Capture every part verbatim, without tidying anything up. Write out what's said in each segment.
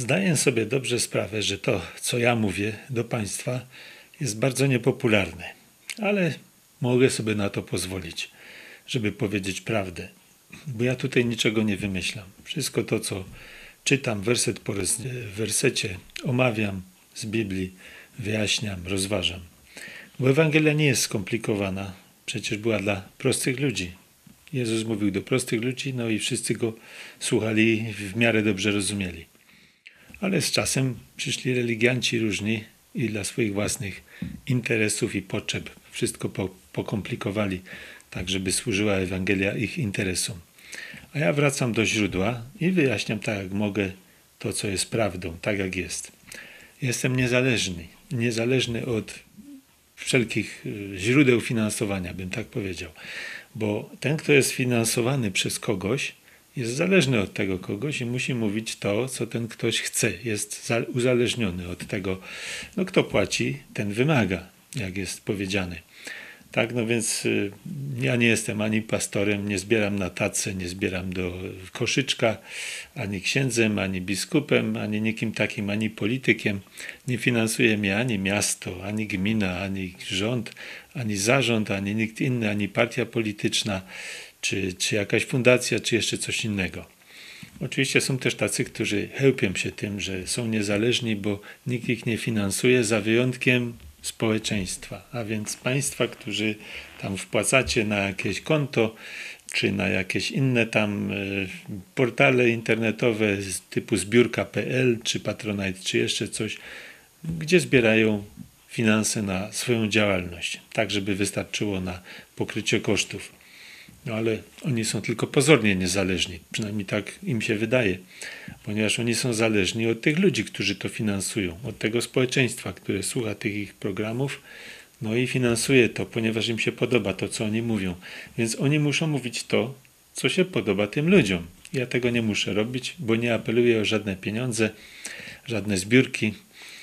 Zdaję sobie dobrze sprawę, że to, co ja mówię do Państwa, jest bardzo niepopularne, ale mogę sobie na to pozwolić, żeby powiedzieć prawdę, bo ja tutaj niczego nie wymyślam. Wszystko to, co czytam werset po wersecie, omawiam z Biblii, wyjaśniam, rozważam. Bo Ewangelia nie jest skomplikowana, przecież była dla prostych ludzi. Jezus mówił do prostych ludzi, no i wszyscy go słuchali i w miarę dobrze rozumieli. Ale z czasem przyszli religianci różni i dla swoich własnych interesów i potrzeb wszystko po, pokomplikowali, tak żeby służyła Ewangelia ich interesom. A ja wracam do źródła i wyjaśniam tak jak mogę to, co jest prawdą, tak jak jest. Jestem niezależny, niezależny od wszelkich źródeł finansowania, bym tak powiedział. Bo ten, kto jest finansowany przez kogoś, jest zależny od tego kogoś i musi mówić to, co ten ktoś chce. Jest uzależniony od tego, no kto płaci, ten wymaga, jak jest powiedziane. Tak, no więc y, ja nie jestem ani pastorem, nie zbieram na tacę, nie zbieram do koszyczka, ani księdzem, ani biskupem, ani nikim takim, ani politykiem. Nie finansuje mnie ani miasto, ani gmina, ani rząd, ani zarząd, ani nikt inny, ani partia polityczna, czy, czy jakaś fundacja, czy jeszcze coś innego. Oczywiście są też tacy, którzy chełpią się tym, że są niezależni, bo nikt ich nie finansuje, za wyjątkiem społeczeństwa, a więc państwa, którzy tam wpłacacie na jakieś konto, czy na jakieś inne tam portale internetowe typu zbiórka kropka pe el, czy Patronite, czy jeszcze coś, gdzie zbierają finanse na swoją działalność, tak żeby wystarczyło na pokrycie kosztów. No ale oni są tylko pozornie niezależni, przynajmniej tak im się wydaje, ponieważ oni są zależni od tych ludzi, którzy to finansują, od tego społeczeństwa, które słucha tych ich programów, no i finansuje to, ponieważ im się podoba to, co oni mówią. Więc oni muszą mówić to, co się podoba tym ludziom. Ja tego nie muszę robić, bo nie apeluję o żadne pieniądze, żadne zbiórki.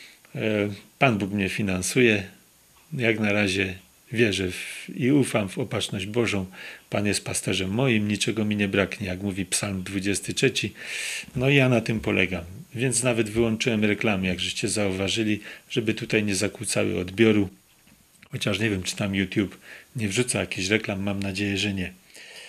Pan Bóg mnie finansuje, jak na razie wierzę w, i ufam w opatrzność Bożą. Pan jest pasterzem moim, niczego mi nie braknie, jak mówi Psalm dwudziesty trzeci. No i ja na tym polegam. Więc nawet wyłączyłem reklamy, jak żeście zauważyli, żeby tutaj nie zakłócały odbioru. Chociaż nie wiem, czy tam YouTube nie wrzuca jakichś reklam, mam nadzieję, że nie.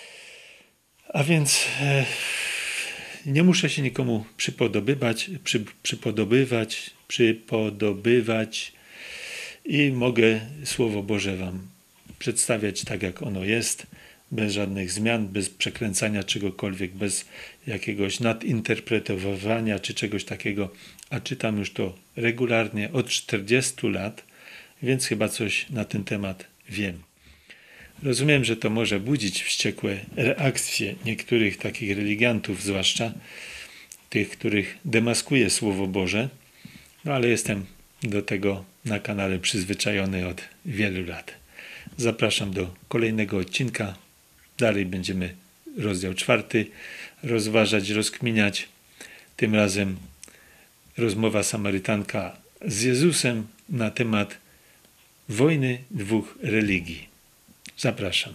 A więc e, nie muszę się nikomu przypodobywać, przy, przypodobywać, przypodobywać, i mogę Słowo Boże wam przedstawiać tak, jak ono jest, bez żadnych zmian, bez przekręcania czegokolwiek, bez jakiegoś nadinterpretowania czy czegoś takiego, a czytam już to regularnie od czterdziestu lat, więc chyba coś na ten temat wiem. Rozumiem, że to może budzić wściekłe reakcje niektórych takich religiantów, zwłaszcza tych, których demaskuje Słowo Boże, no ale jestem do tego na kanale przyzwyczajony od wielu lat. Zapraszam do kolejnego odcinka. Dalej będziemy rozdział czwarty rozważać, rozkminiać. Tym razem rozmowa Samarytanka z Jezusem na temat wojny dwóch religii. Zapraszam.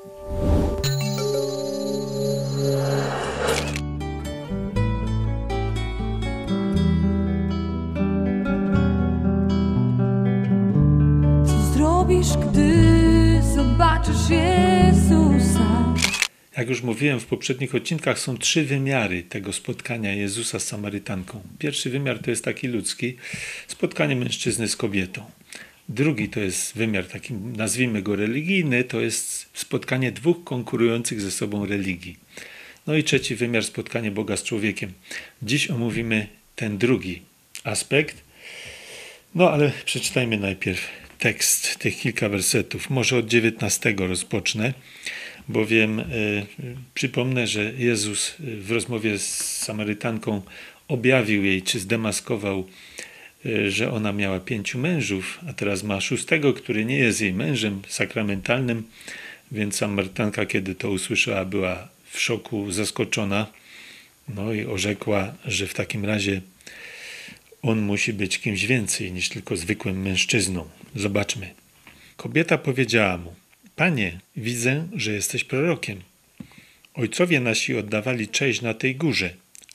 Gdy zobaczysz Jezusa. Jak już mówiłem w poprzednich odcinkach, są trzy wymiary tego spotkania Jezusa z Samarytanką. Pierwszy wymiar to jest taki ludzki, spotkanie mężczyzny z kobietą. Drugi to jest wymiar taki, nazwijmy go religijny, to jest spotkanie dwóch konkurujących ze sobą religii. No i trzeci wymiar, spotkanie Boga z człowiekiem. Dziś omówimy ten drugi aspekt, no ale przeczytajmy najpierw tekst, tych kilka wersetów. Może od dziewiętnastego rozpocznę, bowiem e, przypomnę, że Jezus w rozmowie z Samarytanką objawił jej, czy zdemaskował, e, że ona miała pięciu mężów, a teraz ma szóstego, który nie jest jej mężem sakramentalnym, więc Samarytanka, kiedy to usłyszała, była w szoku, zaskoczona, no i orzekła, że w takim razie on musi być kimś więcej niż tylko zwykłym mężczyzną. Zobaczmy. Kobieta powiedziała mu: Panie, widzę, że jesteś prorokiem. Ojcowie nasi oddawali cześć na tej górze,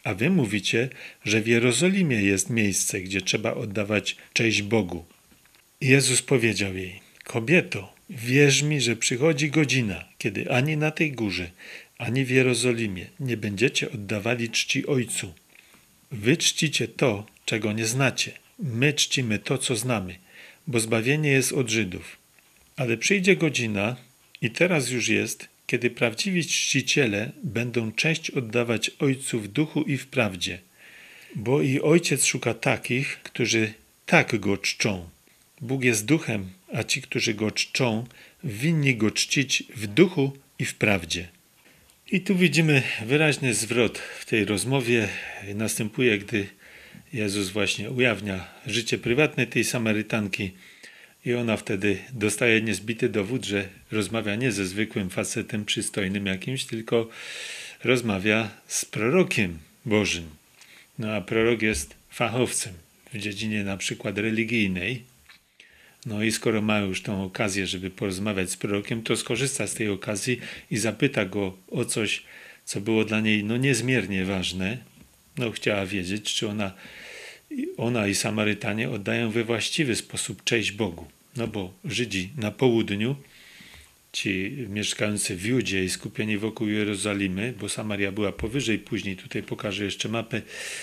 a wy mówicie, że w Jerozolimie jest miejsce, gdzie trzeba oddawać cześć Bogu. I Jezus powiedział jej: kobieto, wierz mi, że przychodzi godzina, kiedy ani na tej górze, ani w Jerozolimie nie będziecie oddawali czci Ojcu. Wy czcicie to, czego nie znacie. My czcimy to, co znamy, bo zbawienie jest od Żydów. Ale przyjdzie godzina, i teraz już jest, kiedy prawdziwi czciciele będą cześć oddawać Ojcu w duchu i w prawdzie. Bo i Ojciec szuka takich, którzy tak Go czczą. Bóg jest duchem, a ci, którzy Go czczą, winni Go czcić w duchu i w prawdzie. I tu widzimy wyraźny zwrot w tej rozmowie. Następuje, gdy Jezus właśnie ujawnia życie prywatne tej Samarytanki i ona wtedy dostaje niezbity dowód, że rozmawia nie ze zwykłym facetem przystojnym jakimś, tylko rozmawia z prorokiem Bożym. No a prorok jest fachowcem w dziedzinie na przykład religijnej. No i skoro ma już tą okazję, żeby porozmawiać z prorokiem, to skorzysta z tej okazji i zapyta go o coś, co było dla niej no niezmiernie ważne. No chciała wiedzieć, czy ona, ona i Samarytanie oddają we właściwy sposób cześć Bogu. No bo Żydzi na południu, ci mieszkający w Judzie i skupieni wokół Jerozolimy, bo Samaria była powyżej, później tutaj pokażę jeszcze mapę,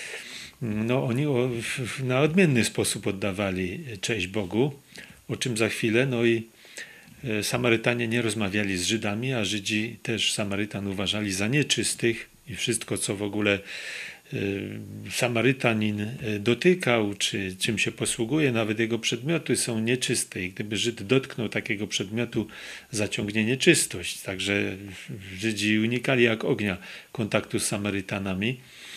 no oni o, na odmienny sposób oddawali cześć Bogu, o czym za chwilę. No i Samarytanie nie rozmawiali z Żydami, a Żydzi też Samarytan uważali za nieczystych i wszystko, co w ogóle Samarytanin dotykał, czy czym się posługuje, nawet jego przedmioty są nieczyste i gdyby Żyd dotknął takiego przedmiotu, zaciągnie nieczystość. Także Żydzi unikali jak ognia kontaktu z Samarytanami.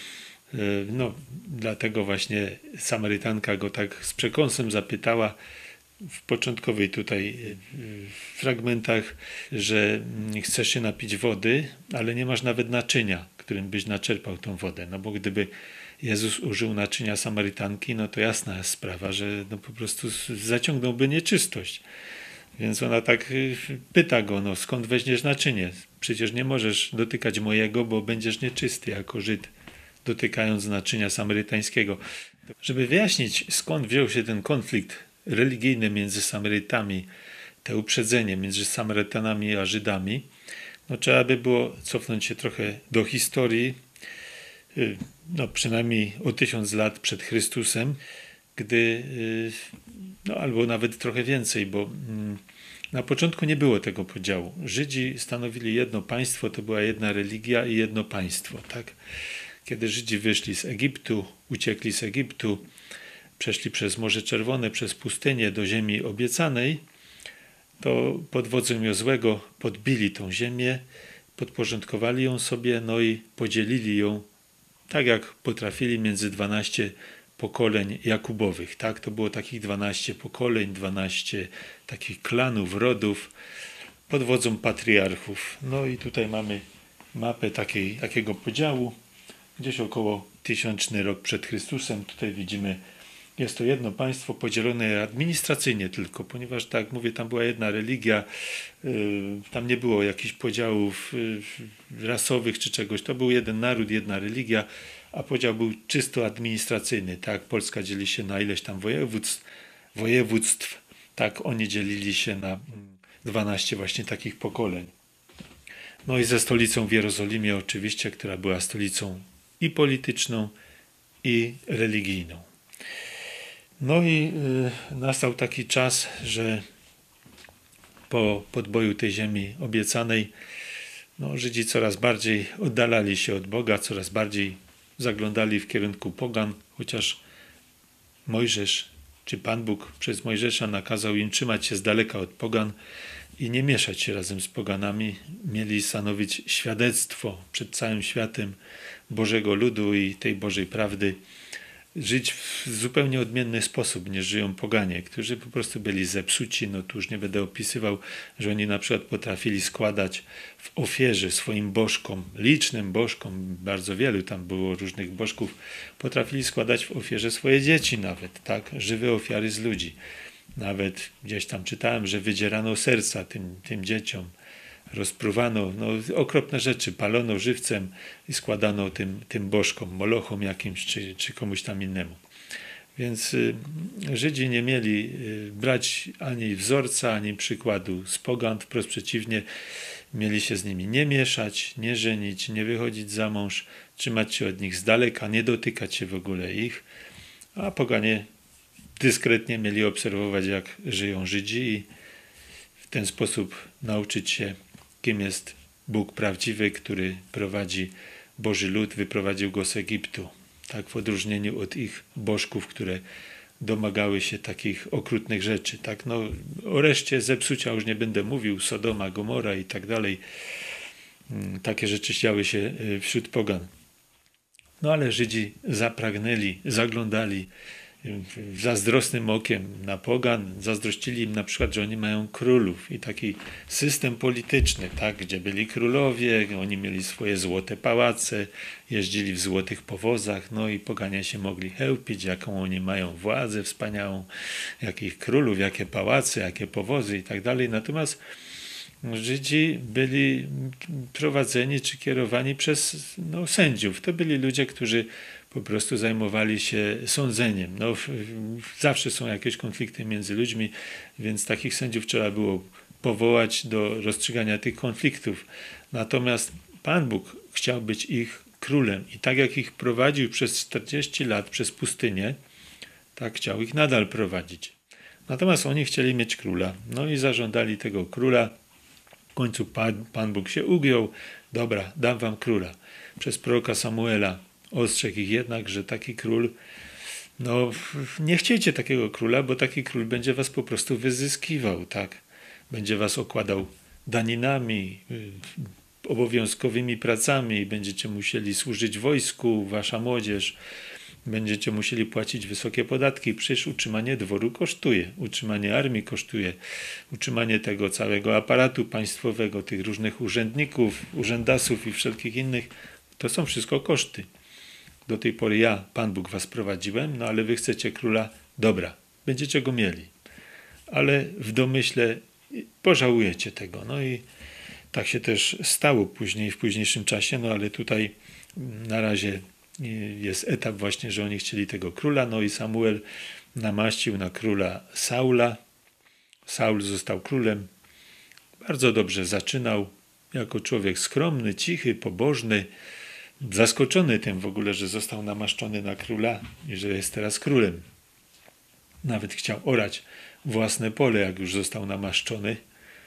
No, dlatego właśnie Samarytanka go tak z przekąsem zapytała w początkowej tutaj fragmentach, że chcesz się napić wody, ale nie masz nawet naczynia, którym byś naczerpał tą wodę. No bo gdyby Jezus użył naczynia Samarytanki, no to jasna jest sprawa, że no po prostu zaciągnąłby nieczystość. Więc ona tak pyta go, no skąd weźmiesz naczynie? Przecież nie możesz dotykać mojego, bo będziesz nieczysty jako Żyd, dotykając naczynia samarytańskiego. Żeby wyjaśnić, skąd wziął się ten konflikt religijny między Samarytami, te uprzedzenie między Samarytanami a Żydami, no trzeba by było cofnąć się trochę do historii, no przynajmniej o tysiąc lat przed Chrystusem, gdy, no albo nawet trochę więcej, bo na początku nie było tego podziału. Żydzi stanowili jedno państwo, to była jedna religia i jedno państwo, tak? Kiedy Żydzi wyszli z Egiptu, uciekli z Egiptu, przeszli przez Morze Czerwone, przez pustynię do ziemi obiecanej, to pod wodzą Jozłego podbili tą ziemię, podporządkowali ją sobie, no i podzielili ją tak jak potrafili między dwanaście pokoleń Jakubowych. Tak? To było takich dwanaście pokoleń, dwanaście takich klanów, rodów pod wodzą patriarchów. No i tutaj mamy mapę takiej, takiego podziału. Gdzieś około tysięczny rok przed Chrystusem. Tutaj widzimy, jest to jedno państwo podzielone administracyjnie tylko, ponieważ tak jak mówię, tam była jedna religia, tam nie było jakichś podziałów rasowych czy czegoś. To był jeden naród, jedna religia, a podział był czysto administracyjny. Tak, Polska dzieli się na ileś tam województw, województw. Tak, oni dzielili się na dwanaście właśnie takich pokoleń. No i ze stolicą w Jerozolimie oczywiście, która była stolicą i polityczną, i religijną. No i y, nastał taki czas, że po podboju tej ziemi obiecanej, no, Żydzi coraz bardziej oddalali się od Boga, coraz bardziej zaglądali w kierunku pogan, chociaż Mojżesz, czy Pan Bóg przez Mojżesza nakazał im trzymać się z daleka od pogan i nie mieszać się razem z poganami. Mieli stanowić świadectwo przed całym światem Bożego ludu i tej Bożej prawdy. Żyć w zupełnie odmienny sposób niż żyją poganie, którzy po prostu byli zepsuci. No tu już nie będę opisywał, że oni na przykład potrafili składać w ofierze swoim bożkom, licznym bożkom, bardzo wielu tam było różnych bożków, potrafili składać w ofierze swoje dzieci nawet, tak, żywe ofiary z ludzi. Nawet gdzieś tam czytałem, że wydzierano serca tym, tym dzieciom, rozpruwano, no, okropne rzeczy, palono żywcem i składano tym, tym bożkom, molochom jakimś, czy, czy komuś tam innemu. Więc y, Żydzi nie mieli y, brać ani wzorca, ani przykładu z pogan, wprost przeciwnie, mieli się z nimi nie mieszać, nie żenić, nie wychodzić za mąż, trzymać się od nich z daleka, nie dotykać się w ogóle ich, a poganie dyskretnie mieli obserwować, jak żyją Żydzi i w ten sposób nauczyć się, kim jest Bóg prawdziwy, który prowadzi Boży lud, wyprowadził go z Egiptu. Tak w odróżnieniu od ich bożków, które domagały się takich okrutnych rzeczy. Tak, no, o reszcie zepsucia już nie będę mówił, Sodoma, Gomora i tak dalej. Takie rzeczy działy się wśród pogan. No ale Żydzi zapragnęli, zaglądali zazdrosnym okiem na pogan, zazdrościli im na przykład, że oni mają królów i taki system polityczny, tak, gdzie byli królowie, oni mieli swoje złote pałace, jeździli w złotych powozach, no i poganie się mogli chełpić, jaką oni mają władzę wspaniałą, jakich królów, jakie pałace, jakie powozy i tak dalej. Natomiast Żydzi byli prowadzeni czy kierowani przez no, sędziów. To byli ludzie, którzy po prostu zajmowali się sądzeniem. No, zawsze są jakieś konflikty między ludźmi, więc takich sędziów trzeba było powołać do rozstrzygania tych konfliktów. Natomiast Pan Bóg chciał być ich królem i tak jak ich prowadził przez czterdzieści lat przez pustynię, tak chciał ich nadal prowadzić. Natomiast oni chcieli mieć króla. No i zażądali tego króla. W końcu Pan, Pan Bóg się ugiął. Dobra, dam wam króla. Przez proroka Samuela ostrzegł ich jednak, że taki król, no nie chciejcie takiego króla, bo taki król będzie was po prostu wyzyskiwał, tak? Będzie was okładał daninami, obowiązkowymi pracami, będziecie musieli służyć wojsku, wasza młodzież, będziecie musieli płacić wysokie podatki. Przecież utrzymanie dworu kosztuje, utrzymanie armii kosztuje, utrzymanie tego całego aparatu państwowego, tych różnych urzędników, urzędasów i wszelkich innych, to są wszystko koszty. Do tej pory ja, Pan Bóg, was prowadziłem, no ale wy chcecie króla, dobra, będziecie go mieli. Ale w domyśle pożałujecie tego. No i tak się też stało później, w późniejszym czasie, no ale tutaj na razie jest etap właśnie, że oni chcieli tego króla, no i Samuel namaścił na króla Saula. Saul został królem. Bardzo dobrze zaczynał, jako człowiek skromny, cichy, pobożny, zaskoczony tym w ogóle, że został namaszczony na króla i że jest teraz królem. Nawet chciał orać własne pole, jak już został namaszczony.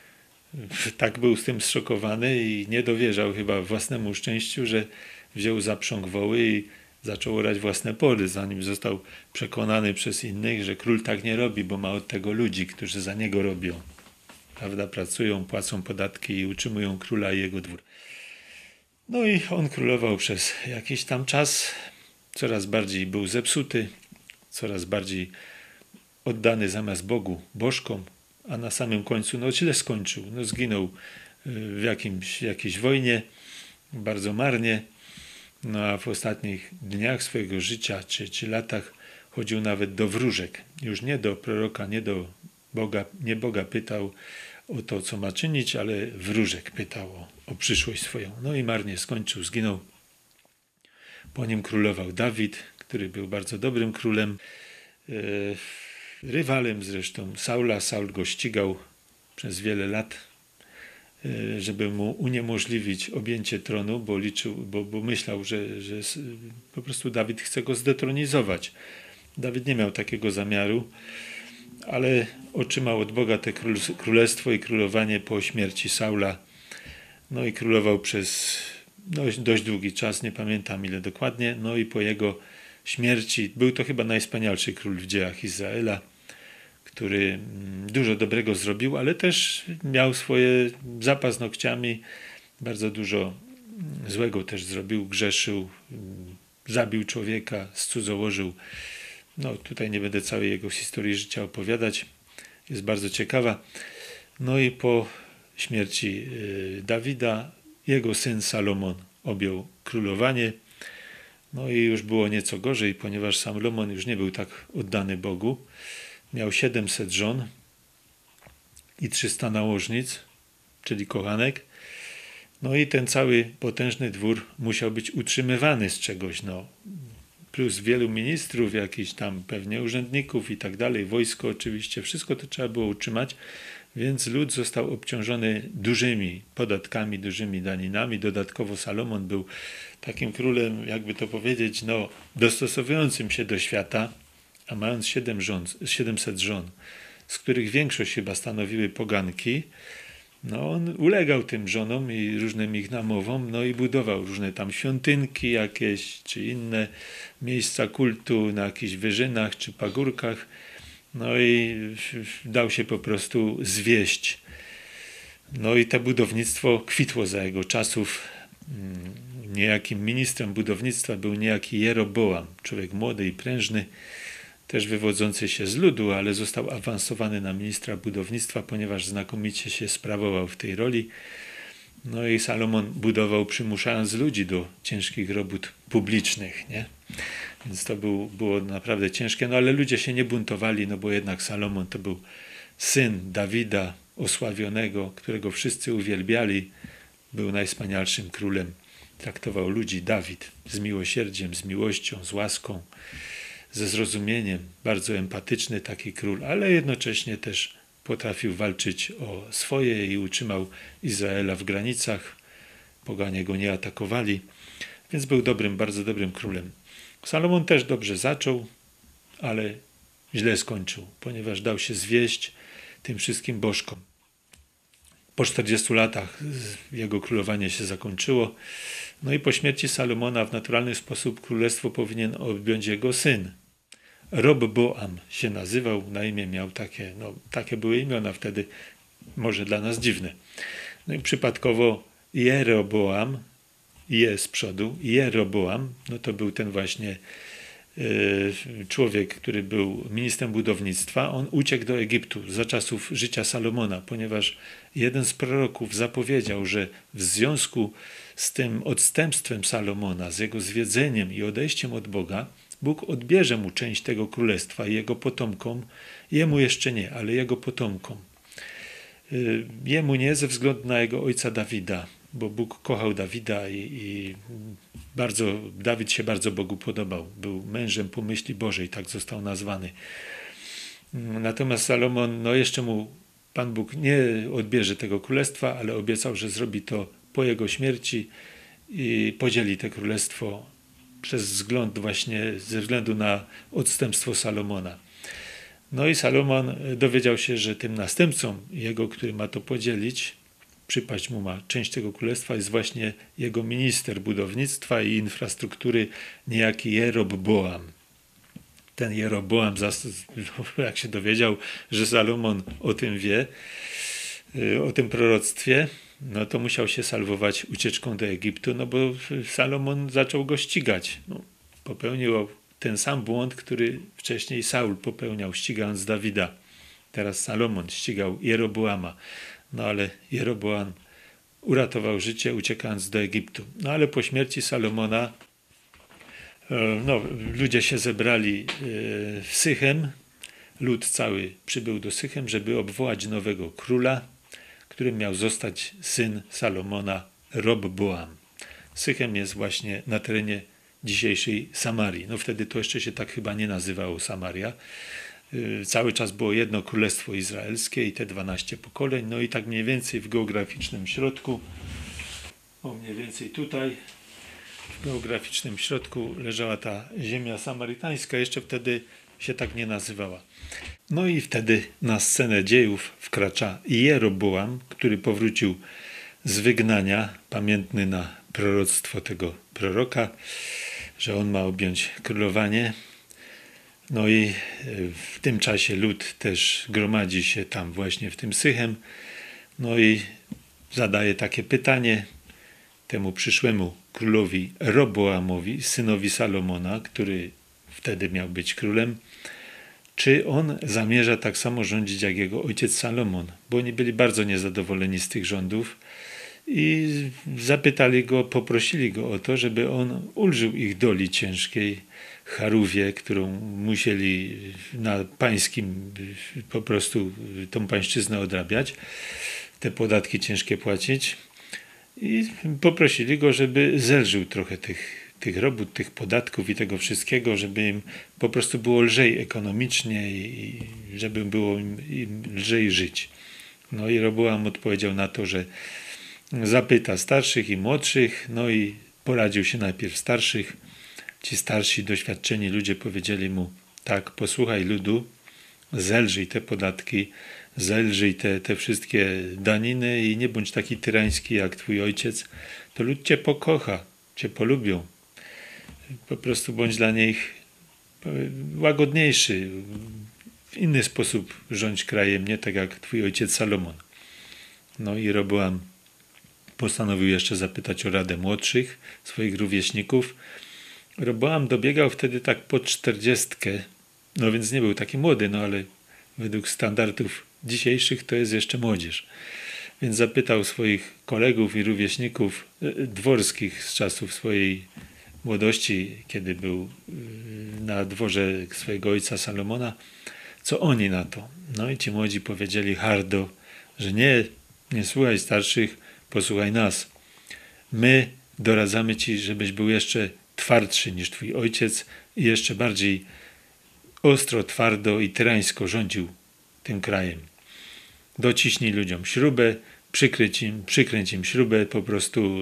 Tak był z tym zszokowany i nie dowierzał chyba własnemu szczęściu, że wziął zaprząg woły i zaczął orać własne pole, zanim został przekonany przez innych, że król tak nie robi, bo ma od tego ludzi, którzy za niego robią. Prawda? Pracują, płacą podatki i utrzymują króla i jego dwór. No i on królował przez jakiś tam czas, coraz bardziej był zepsuty, coraz bardziej oddany zamiast Bogu, bożkom, a na samym końcu no źle skończył. No, zginął w jakimś, jakiejś wojnie, bardzo marnie, no a w ostatnich dniach swojego życia czy, czy latach chodził nawet do wróżek. Już nie do proroka, nie do Boga, nie Boga pytał o to, co ma czynić, ale wróżek pytał o, o przyszłość swoją. No i marnie skończył, zginął. Po nim królował Dawid, który był bardzo dobrym królem, e, rywalem zresztą Saula. Saul go ścigał przez wiele lat, e, żeby mu uniemożliwić objęcie tronu, bo liczył, bo, bo myślał, że, że po prostu Dawid chce go zdetronizować. Dawid nie miał takiego zamiaru, ale otrzymał od Boga te królestwo i królowanie po śmierci Saula. No i królował przez dość, dość długi czas, nie pamiętam ile dokładnie. No i po jego śmierci, był to chyba najwspanialszy król w dziejach Izraela, który dużo dobrego zrobił, ale też miał swoje za paznokciami, bardzo dużo złego też zrobił, grzeszył, zabił człowieka, scudzołożył. No tutaj nie będę całej jego historii życia opowiadać, jest bardzo ciekawa. No i po śmierci Dawida jego syn Salomon objął królowanie. No i już było nieco gorzej, ponieważ Salomon już nie był tak oddany Bogu. Miał siedemset żon i trzysta nałożnic, czyli kochanek. No i ten cały potężny dwór musiał być utrzymywany z czegoś, no. Plus wielu ministrów, jakichś tam pewnie urzędników i tak dalej, wojsko oczywiście, wszystko to trzeba było utrzymać, więc lud został obciążony dużymi podatkami, dużymi daninami. Dodatkowo Salomon był takim królem, jakby to powiedzieć, no, dostosowującym się do świata, a mając siedem żon, siedemset żon, z których większość chyba stanowiły poganki, no on ulegał tym żonom i różnym ich namowom, no i budował różne tam świątynki jakieś, czy inne miejsca kultu na jakichś wyżynach, czy pagórkach, no i dał się po prostu zwieść. No i to budownictwo kwitło za jego czasów. Niejakim ministrem budownictwa był niejaki Jeroboam, człowiek młody i prężny, też wywodzący się z ludu, ale został awansowany na ministra budownictwa, ponieważ znakomicie się sprawował w tej roli. No i Salomon budował, przymuszając ludzi do ciężkich robót publicznych, nie? Więc to był, było naprawdę ciężkie, no ale ludzie się nie buntowali, no bo jednak Salomon to był syn Dawida osławionego, którego wszyscy uwielbiali. Był najwspanialszym królem. Traktował ludzi Dawid z miłosierdziem, z miłością, z łaską, ze zrozumieniem. Bardzo empatyczny taki król, ale jednocześnie też potrafił walczyć o swoje i utrzymał Izraela w granicach. Poganie go nie atakowali, więc był dobrym, bardzo dobrym królem. Salomon też dobrze zaczął, ale źle skończył, ponieważ dał się zwieść tym wszystkim bożkom. Po czterdziestu latach jego królowanie się zakończyło. No i po śmierci Salomona w naturalny sposób królestwo powinien objąć jego syn. Robboam się nazywał, na imię miał takie, no takie były imiona wtedy, może dla nas dziwne. No i przypadkowo Jeroboam, je z przodu, Jeroboam, no to był ten właśnie y, człowiek, który był ministrem budownictwa. On uciekł do Egiptu za czasów życia Salomona, ponieważ jeden z proroków zapowiedział, że w związku z tym odstępstwem Salomona, z jego zwiedzeniem i odejściem od Boga, Bóg odbierze mu część tego królestwa i jego potomkom, jemu jeszcze nie, ale jego potomkom. Jemu nie ze względu na jego ojca Dawida, bo Bóg kochał Dawida i, i bardzo, Dawid się bardzo Bogu podobał. Był mężem po myśli Bożej, tak został nazwany. Natomiast Salomon, no jeszcze mu Pan Bóg nie odbierze tego królestwa, ale obiecał, że zrobi to po jego śmierci i podzieli to królestwo przez wzgląd właśnie, ze względu na odstępstwo Salomona. No i Salomon dowiedział się, że tym następcą jego, który ma to podzielić, przypaść mu ma część tego królestwa, jest właśnie jego minister budownictwa i infrastruktury, niejaki Jerobboam. Ten Jeroboam, jak się dowiedział, że Salomon o tym wie, o tym proroctwie, no to musiał się salwować ucieczką do Egiptu, no bo Salomon zaczął go ścigać. No, popełnił ten sam błąd, który wcześniej Saul popełniał, ścigając Dawida. Teraz Salomon ścigał Jeroboama. No ale Jeroboam uratował życie, uciekając do Egiptu. No ale po śmierci Salomona no, ludzie się zebrali w Sychem. Lud cały przybył do Sychem, żeby obwołać nowego króla, którym miał zostać syn Salomona, Robboam. Sychem jest właśnie na terenie dzisiejszej Samarii. No wtedy to jeszcze się tak chyba nie nazywało Samaria. Cały czas było jedno królestwo izraelskie i te dwanaście pokoleń. No i tak mniej więcej w geograficznym środku, o mniej więcej tutaj, w geograficznym środku leżała ta ziemia samarytańska. Jeszcze wtedy się tak nie nazywała. No i wtedy na scenę dziejów wkracza Jeroboam, który powrócił z wygnania, pamiętny na proroctwo tego proroka, że on ma objąć królowanie. No i w tym czasie lud też gromadzi się tam właśnie w tym Sychem. No i zadaje takie pytanie temu przyszłemu królowi Roboamowi, synowi Salomona, który wtedy miał być królem, czy on zamierza tak samo rządzić jak jego ojciec Salomon, bo oni byli bardzo niezadowoleni z tych rządów i zapytali go, poprosili go o to, żeby on ulżył ich doli ciężkiej, charówie, którą musieli na pańskim po prostu tą pańszczyznę odrabiać, te podatki ciężkie płacić. i poprosili go, żeby zelżył trochę tych, tych robót, tych podatków i tego wszystkiego, żeby im po prostu było lżej ekonomicznie i, i żeby było im, im lżej żyć. No i Roboam odpowiedział na to, że zapyta starszych i młodszych, no i poradził się najpierw starszych. Ci starsi, doświadczeni ludzie powiedzieli mu: tak, posłuchaj ludu, zelżyj te podatki, zelżyj te, te wszystkie daniny i nie bądź taki tyrański jak twój ojciec, to lud cię pokocha, cię polubią. Po prostu bądź dla nich łagodniejszy, w inny sposób rządź krajem, nie tak jak twój ojciec Salomon. No i Roboam postanowił jeszcze zapytać o radę młodszych, swoich rówieśników. Roboam dobiegał wtedy tak po czterdziestkę, no więc nie był taki młody, no ale według standardów dzisiejszych to jest jeszcze młodzież. Więc zapytał swoich kolegów i rówieśników dworskich z czasów swojej młodości, kiedy był na dworze swojego ojca Salomona, co oni na to. No i ci młodzi powiedzieli hardo, że nie, nie słuchaj starszych, posłuchaj nas. My doradzamy ci, żebyś był jeszcze twardszy niż twój ojciec i jeszcze bardziej ostro, twardo i tyrańsko rządził tym krajem. Dociśnij ludziom śrubę, przykręć im, przykręć im śrubę, po prostu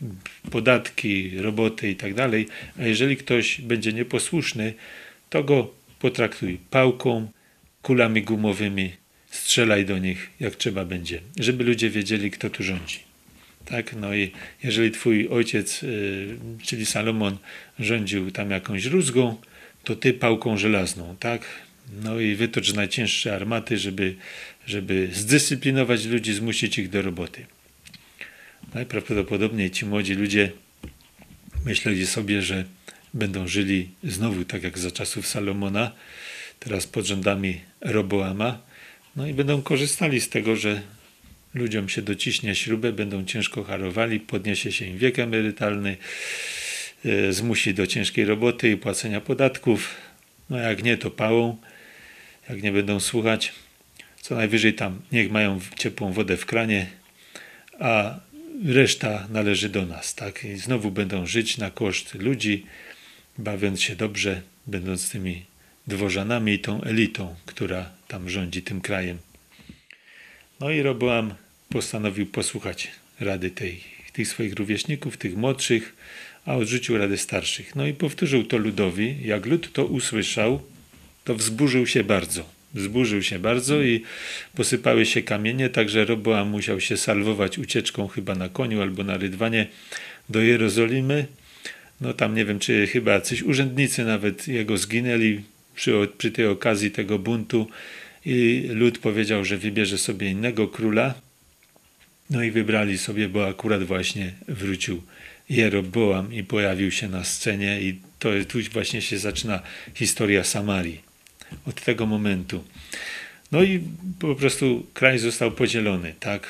podatki, roboty i tak dalej, a jeżeli ktoś będzie nieposłuszny, to go potraktuj pałką, kulami gumowymi, strzelaj do nich jak trzeba będzie, żeby ludzie wiedzieli, kto tu rządzi. Tak? No i jeżeli twój ojciec, yy, czyli Salomon, rządził tam jakąś rózgą, to ty pałką żelazną, tak? No i wytocz najcięższe armaty, żeby, żeby zdyscyplinować ludzi, zmusić ich do roboty. Najprawdopodobniej ci młodzi ludzie myśleli sobie, że będą żyli znowu tak jak za czasów Salomona, teraz pod rządami Roboama, no i będą korzystali z tego, że ludziom się dociśnie śrubę, będą ciężko harowali, podniesie się im wiek emerytalny, e, zmusi do ciężkiej roboty i płacenia podatków. No jak nie, to pałą, jak nie będą słuchać, co najwyżej tam niech mają ciepłą wodę w kranie, a reszta należy do nas, tak? I znowu będą żyć na koszt ludzi, bawiąc się dobrze, będąc tymi dworzanami i tą elitą, która tam rządzi tym krajem. No i Roboam postanowił posłuchać rady tej, tych swoich rówieśników, tych młodszych, a odrzucił rady starszych. No i powtórzył to ludowi. Jak lud to usłyszał, to wzburzył się bardzo. Wzburzył się bardzo i posypały się kamienie, także Roboam musiał się salwować ucieczką chyba na koniu albo na rydwanie do Jerozolimy. No tam nie wiem, czy chyba jacyś urzędnicy nawet jego zginęli przy, przy tej okazji tego buntu i lud powiedział, że wybierze sobie innego króla. No i wybrali sobie, bo akurat właśnie wrócił Jeroboam i pojawił się na scenie i to tu właśnie się zaczyna historia Samarii. Od tego momentu. No i po prostu kraj został podzielony, tak?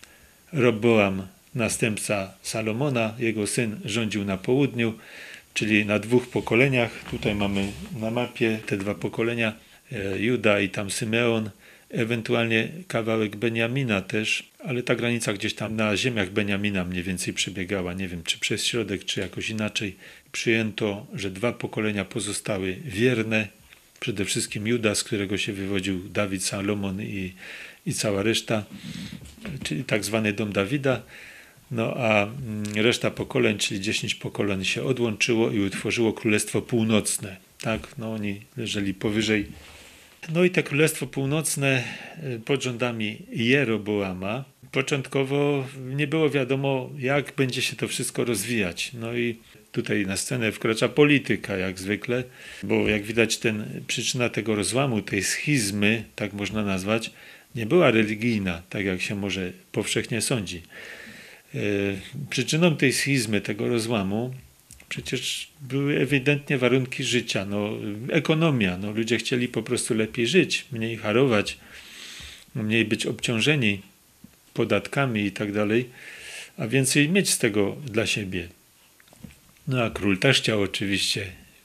Roboam, następca Salomona, jego syn rządził na południu, czyli na dwóch pokoleniach. Tutaj mamy na mapie te dwa pokolenia, Juda i tam Symeon, ewentualnie kawałek Beniamina też, ale ta granica gdzieś tam na ziemiach Beniamina mniej więcej przebiegała, nie wiem czy przez środek, czy jakoś inaczej. Przyjęto, że dwa pokolenia pozostały wierne, przede wszystkim Juda, z którego się wywodził Dawid, Salomon i, i cała reszta, czyli tak zwany dom Dawida, no a reszta pokoleń, czyli dziesięć pokoleń się odłączyło i utworzyło Królestwo Północne. Tak, no oni leżeli powyżej. No i to Królestwo Północne pod rządami Jeroboama początkowo nie było wiadomo, jak będzie się to wszystko rozwijać. No i tutaj na scenę wkracza polityka, jak zwykle, bo jak widać ten, przyczyna tego rozłamu, tej schizmy, tak można nazwać, nie była religijna, tak jak się może powszechnie sądzi. Yy, przyczyną tej schizmy, tego rozłamu, przecież były ewidentnie warunki życia, no, ekonomia. No, ludzie chcieli po prostu lepiej żyć, mniej harować, mniej być obciążeni podatkami i tak dalej, a więcej mieć z tego dla siebie. No a król też chciał oczywiście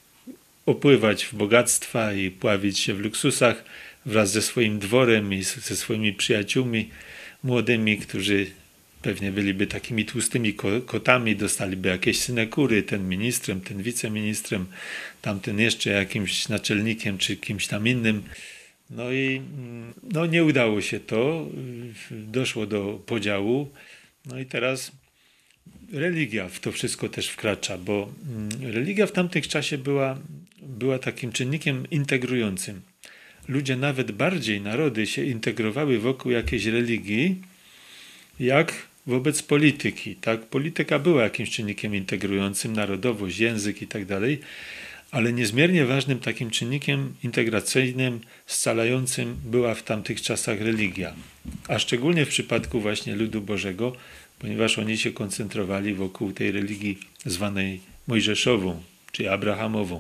opływać w bogactwa i pławić się w luksusach wraz ze swoim dworem i ze swoimi przyjaciółmi młodymi, którzy pewnie byliby takimi tłustymi kotami, dostaliby jakieś synekury, ten ministrem, ten wiceministrem, tamten jeszcze jakimś naczelnikiem, czy kimś tam innym. No i no nie udało się to, doszło do podziału, no i teraz religia w to wszystko też wkracza, bo religia w tamtym czasie była, była takim czynnikiem integrującym. Ludzie, nawet bardziej narody, się integrowały wokół jakiejś religii, jak wobec polityki. Tak? Polityka była jakimś czynnikiem integrującym, narodowość, język i tak dalej, ale niezmiernie ważnym takim czynnikiem integracyjnym, scalającym była w tamtych czasach religia. A szczególnie w przypadku właśnie ludu Bożego, ponieważ oni się koncentrowali wokół tej religii zwanej mojżeszową, czy abrahamową,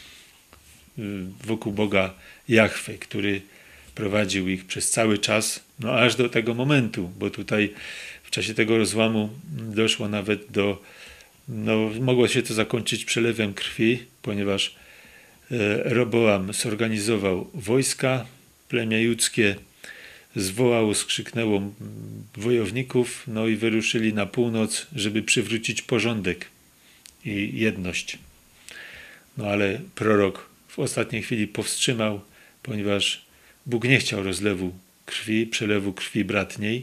wokół Boga Jahwe, który prowadził ich przez cały czas, no aż do tego momentu, bo tutaj w czasie tego rozłamu doszło nawet do, no mogło się to zakończyć przelewem krwi, ponieważ Roboam zorganizował wojska, plemię judzkie zwołało, skrzyknęło wojowników, no i wyruszyli na północ, żeby przywrócić porządek i jedność. No ale prorok w ostatniej chwili powstrzymał, ponieważ Bóg nie chciał rozlewu krwi, przelewu krwi bratniej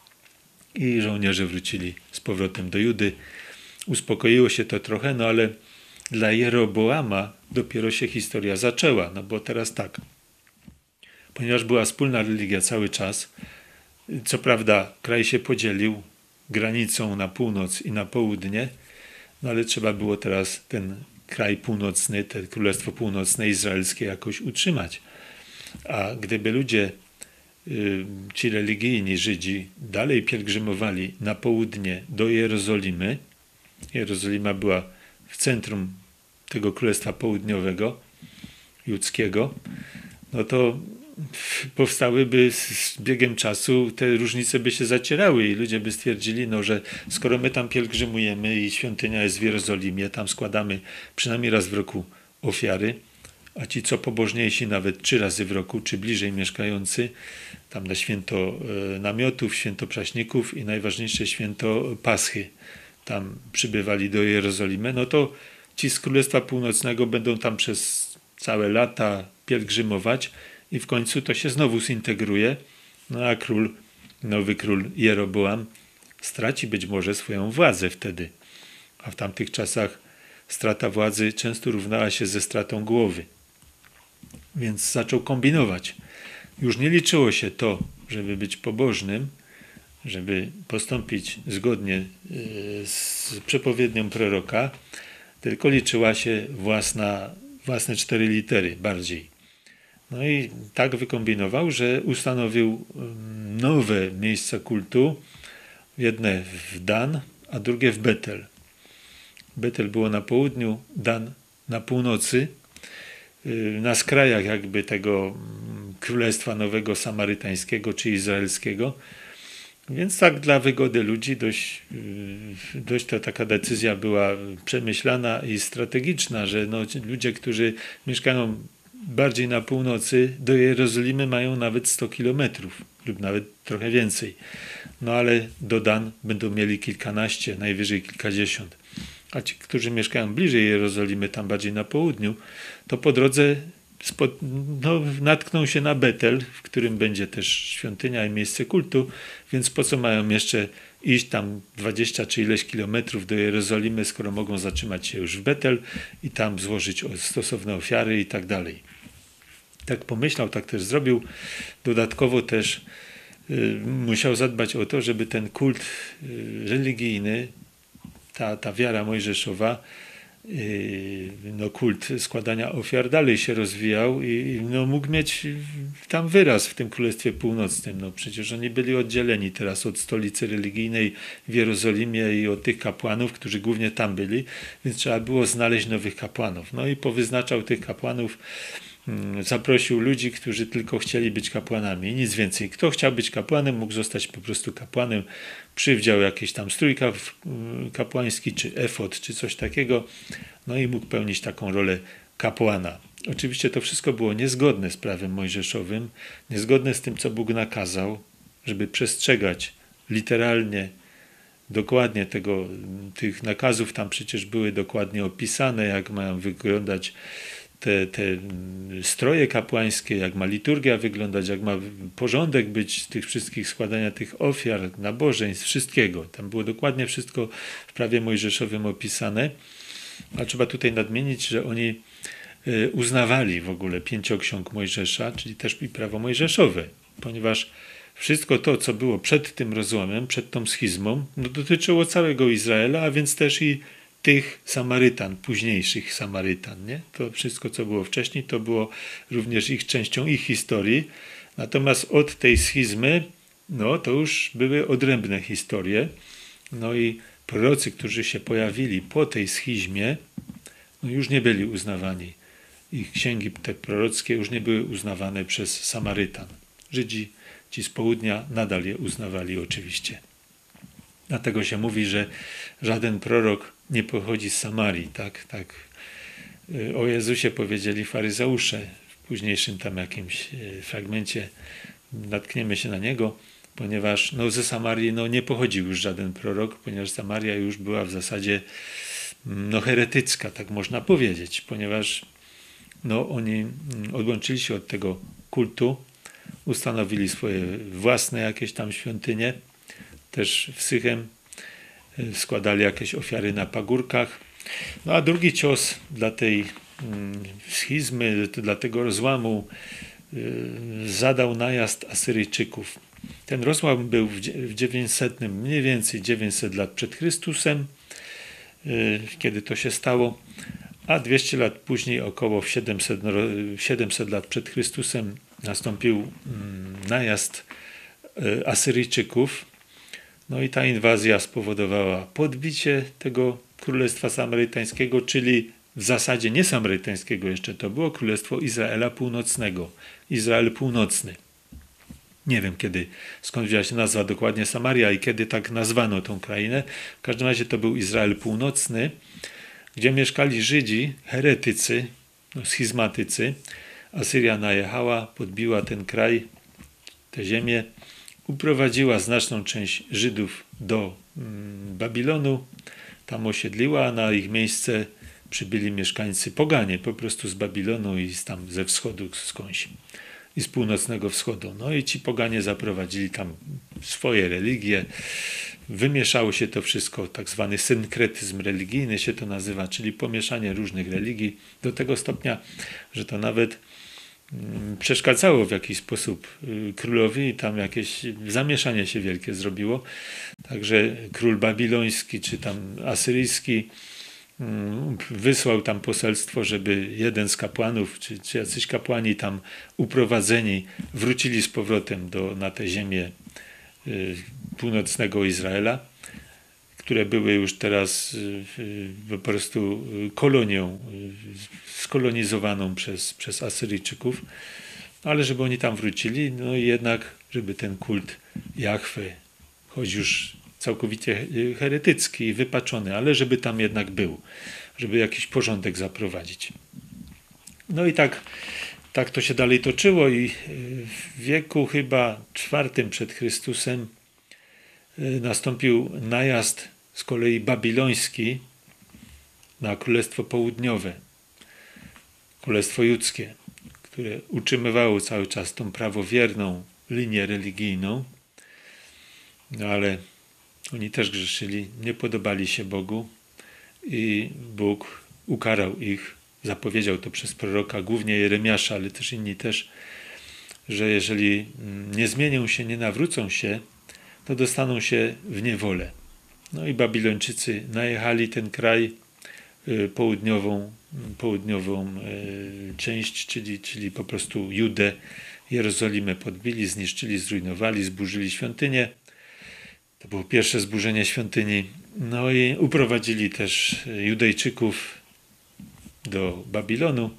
i żołnierze wrócili z powrotem do Judy. Uspokoiło się to trochę, no ale dla Jeroboama dopiero się historia zaczęła, no bo teraz tak, ponieważ była wspólna religia cały czas, co prawda kraj się podzielił granicą na północ i na południe, no ale trzeba było teraz ten kraj północny, to Królestwo Północne Izraelskie jakoś utrzymać. A gdyby ludzie, ci religijni Żydzi, dalej pielgrzymowali na południe do Jerozolimy, Jerozolima była w centrum tego Królestwa Południowego, judzkiego, no to powstałyby z biegiem czasu, te różnice by się zacierały i ludzie by stwierdzili, no, że skoro my tam pielgrzymujemy i świątynia jest w Jerozolimie, tam składamy przynajmniej raz w roku ofiary, a ci co pobożniejsi nawet trzy razy w roku, czy bliżej mieszkający, tam na święto namiotów, święto prześników i najważniejsze święto Paschy, tam przybywali do Jerozolimy, no to ci z Królestwa Północnego będą tam przez całe lata pielgrzymować i w końcu to się znowu zintegruje, no a król, nowy król Jeroboam straci być może swoją władzę wtedy, a w tamtych czasach strata władzy często równała się ze stratą głowy. Więc zaczął kombinować. Już nie liczyło się to, żeby być pobożnym, żeby postąpić zgodnie z przepowiednią proroka, tylko liczyła się własna, własne cztery litery bardziej. No i tak wykombinował, że ustanowił nowe miejsca kultu, jedne w Dan, a drugie w Betel. Betel było na południu, Dan na północy, na skrajach jakby tego Królestwa Nowego Samarytańskiego czy Izraelskiego. Więc tak dla wygody ludzi dość, dość ta taka decyzja była przemyślana i strategiczna, że no, ludzie, którzy mieszkają bardziej na północy, do Jerozolimy mają nawet sto kilometrów lub nawet trochę więcej. No ale do Dan będą mieli kilkanaście, najwyżej kilkadziesiąt. A ci, którzy mieszkają bliżej Jerozolimy, tam bardziej na południu, to po drodze spod, no, natkną się na Betel, w którym będzie też świątynia i miejsce kultu, więc po co mają jeszcze iść tam dwadzieścia czy ileś kilometrów do Jerozolimy, skoro mogą zatrzymać się już w Betel i tam złożyć stosowne ofiary i tak dalej. Tak pomyślał, tak też zrobił. Dodatkowo też y, musiał zadbać o to, żeby ten kult y, religijny, ta, ta wiara mojżeszowa, y, no, kult składania ofiar dalej się rozwijał i no, mógł mieć tam wyraz w tym Królestwie Północnym. No, przecież oni byli oddzieleni teraz od stolicy religijnej w Jerozolimie i od tych kapłanów, którzy głównie tam byli, więc trzeba było znaleźć nowych kapłanów. No i powyznaczał tych kapłanów, zaprosił ludzi, którzy tylko chcieli być kapłanami, nic więcej. Kto chciał być kapłanem, mógł zostać po prostu kapłanem, przywdział jakiś tam strój kapłański, czy efod, czy coś takiego, no i mógł pełnić taką rolę kapłana. Oczywiście to wszystko było niezgodne z prawem mojżeszowym, niezgodne z tym, co Bóg nakazał, żeby przestrzegać literalnie dokładnie tego, tych nakazów tam przecież były dokładnie opisane, jak mają wyglądać te, te stroje kapłańskie, jak ma liturgia wyglądać, jak ma porządek być tych wszystkich, składania tych ofiar, nabożeństw, wszystkiego. Tam było dokładnie wszystko w prawie mojżeszowym opisane. A trzeba tutaj nadmienić, że oni uznawali w ogóle pięcioksiąg Mojżesza, czyli też i prawo mojżeszowe, ponieważ wszystko to, co było przed tym rozłamem, przed tą schizmą, no dotyczyło całego Izraela, a więc też i tych Samarytan, późniejszych Samarytan. Nie? To wszystko, co było wcześniej, to było również ich częścią ich historii. Natomiast od tej schizmy, no to już były odrębne historie. No i prorocy, którzy się pojawili po tej schizmie, no już nie byli uznawani. Ich księgi te prorockie już nie były uznawane przez Samarytan. Żydzi, ci z południa, nadal je uznawali oczywiście. Dlatego się mówi, że żaden prorok nie pochodzi z Samarii. Tak, tak o Jezusie powiedzieli faryzeusze. W późniejszym tam jakimś fragmencie natkniemy się na niego, ponieważ no, ze Samarii no, nie pochodził już żaden prorok, ponieważ Samaria już była w zasadzie no, heretycka, tak można powiedzieć, ponieważ no, oni odłączyli się od tego kultu, ustanowili swoje własne jakieś tam świątynie, też w Sychem składali jakieś ofiary na pagórkach. No a drugi cios dla tej schizmy, dla tego rozłamu zadał najazd Asyryjczyków. Ten rozłam był w dziewięćsetnym, mniej więcej dziewięćset lat przed Chrystusem, kiedy to się stało, a dwieście lat później, około siedemset, siedemset lat przed Chrystusem, nastąpił najazd Asyryjczyków. No i ta inwazja spowodowała podbicie tego Królestwa Samarytańskiego, czyli w zasadzie nie Samarytańskiego jeszcze, to było Królestwo Izraela Północnego. Izrael Północny. Nie wiem kiedy, skąd wzięła się nazwa dokładnie Samaria i kiedy tak nazwano tą krainę. W każdym razie to był Izrael Północny, gdzie mieszkali Żydzi, heretycy, no, schizmatycy. Asyria najechała, podbiła ten kraj, tę ziemię, uprowadziła znaczną część Żydów do mm, Babilonu, tam osiedliła, a na ich miejsce przybyli mieszkańcy poganie, po prostu z Babilonu i z tam ze wschodu skądś i z północnego wschodu. No i ci poganie zaprowadzili tam swoje religie, wymieszało się to wszystko, tak zwany synkretyzm religijny się to nazywa, czyli pomieszanie różnych religii do tego stopnia, że to nawet przeszkadzało w jakiś sposób królowi i tam jakieś zamieszanie się wielkie zrobiło. Także król babiloński czy tam asyryjski wysłał tam poselstwo, żeby jeden z kapłanów, czy, czy jacyś kapłani tam uprowadzeni wrócili z powrotem do, na tę ziemię y, północnego Izraela, które były już teraz y, y, po prostu kolonią, y, skolonizowaną przez, przez Asyryjczyków, ale żeby oni tam wrócili, no i jednak, żeby ten kult Jahwe, choć już całkowicie heretycki i wypaczony, ale żeby tam jednak był, żeby jakiś porządek zaprowadzić. No i tak, tak to się dalej toczyło i w wieku chyba czwartym przed Chrystusem nastąpił najazd z kolei babiloński na Królestwo Południowe, Królestwo Judzkie, które utrzymywało cały czas tą prawowierną linię religijną, no ale oni też grzeszyli, nie podobali się Bogu i Bóg ukarał ich, zapowiedział to przez proroka, głównie Jeremiasza, ale też inni też, że jeżeli nie zmienią się, nie nawrócą się, to dostaną się w niewolę. No i Babilończycy najechali ten kraj, południową, południową część, czyli, czyli po prostu Judę, Jerozolimę podbili, zniszczyli, zrujnowali, zburzyli świątynię. To było pierwsze zburzenie świątyni. No i uprowadzili też Judejczyków do Babilonu.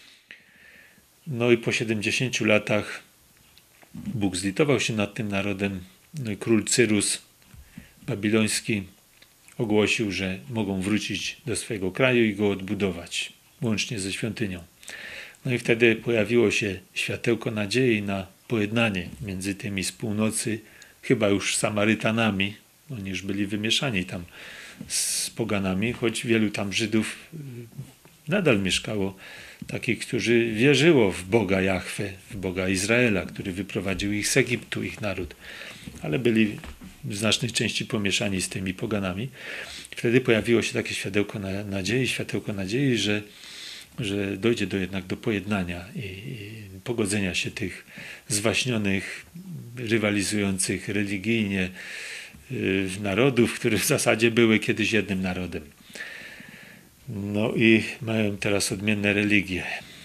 No i po siedemdziesięciu latach Bóg zlitował się nad tym narodem. No i król Cyrus babiloński ogłosił, że mogą wrócić do swojego kraju i go odbudować, łącznie ze świątynią. No i wtedy pojawiło się światełko nadziei na pojednanie między tymi z północy, chyba już Samarytanami, Oni już byli wymieszani tam z poganami, choć wielu tam Żydów nadal mieszkało, takich, którzy wierzyło w Boga Jahwe, w Boga Izraela, który wyprowadził ich z Egiptu, ich naród. Ale byli w znacznej części pomieszani z tymi poganami. Wtedy pojawiło się takie światełko nadziei, światełko nadziei, że, że dojdzie do jednak do pojednania i, i pogodzenia się tych zwaśnionych, rywalizujących religijnie y, narodów, które w zasadzie były kiedyś jednym narodem. No i mają teraz odmienne religie.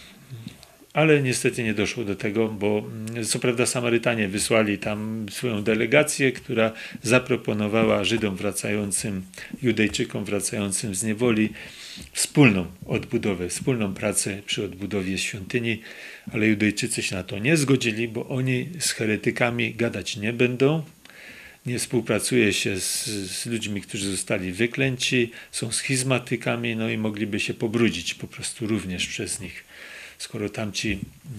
Ale niestety nie doszło do tego, bo co prawda Samarytanie wysłali tam swoją delegację, która zaproponowała Żydom wracającym, Judejczykom wracającym z niewoli wspólną odbudowę, wspólną pracę przy odbudowie świątyni, ale Judejczycy się na to nie zgodzili, bo oni z heretykami gadać nie będą. Nie współpracuje się z, z ludźmi, którzy zostali wyklęci, są schizmatykami, no i mogliby się pobrudzić po prostu również przez nich. Skoro tamci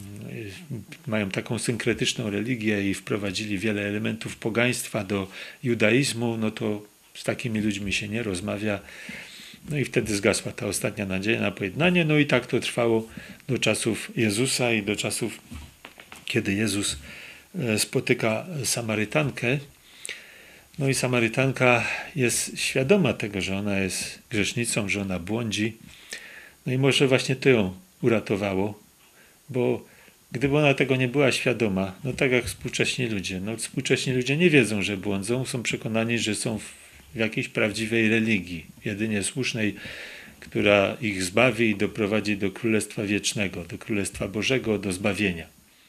mają taką synkretyczną religię i wprowadzili wiele elementów pogaństwa do judaizmu, no to z takimi ludźmi się nie rozmawia. No i wtedy zgasła ta ostatnia nadzieja na pojednanie. No i tak to trwało do czasów Jezusa i do czasów, kiedy Jezus spotyka Samarytankę. No i Samarytanka jest świadoma tego, że ona jest grzesznicą, że ona błądzi. No i może właśnie to ją uratowało, bo gdyby ona tego nie była świadoma, no tak jak współcześni ludzie, no współcześni ludzie nie wiedzą, że błądzą, są przekonani, że są w jakiejś prawdziwej religii, jedynie słusznej, która ich zbawi i doprowadzi do Królestwa Wiecznego, do Królestwa Bożego, do zbawienia.